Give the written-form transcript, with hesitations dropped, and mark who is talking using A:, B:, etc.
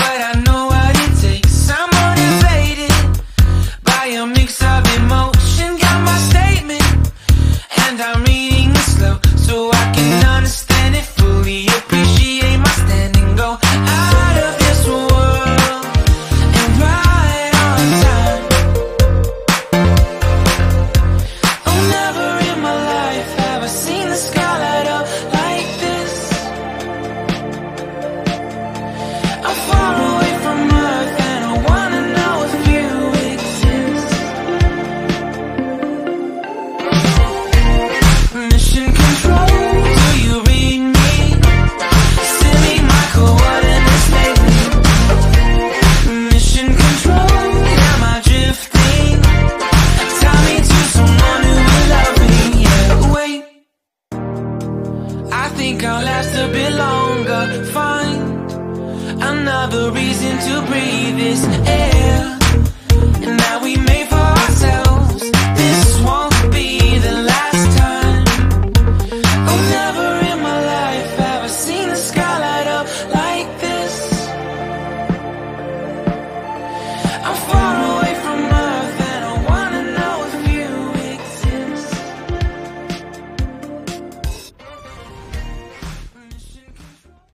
A: but I know what it takes. I'm motivated by a mix of emotion. Got my statement, and I'm reading it slow so I can understand it fully. Appreciate my standing, go out of this world and right on time. Oh, never in my life have I seen the sky light up like this. I'm far away from Earth and I wanna know if you exist. Mission control, do you read me? Send me my coordinates lately. Mission control, am I drifting? Tie me to someone who will love me. Yeah, wait, I think I'll last a bit longer. Find another reason to breathe this air.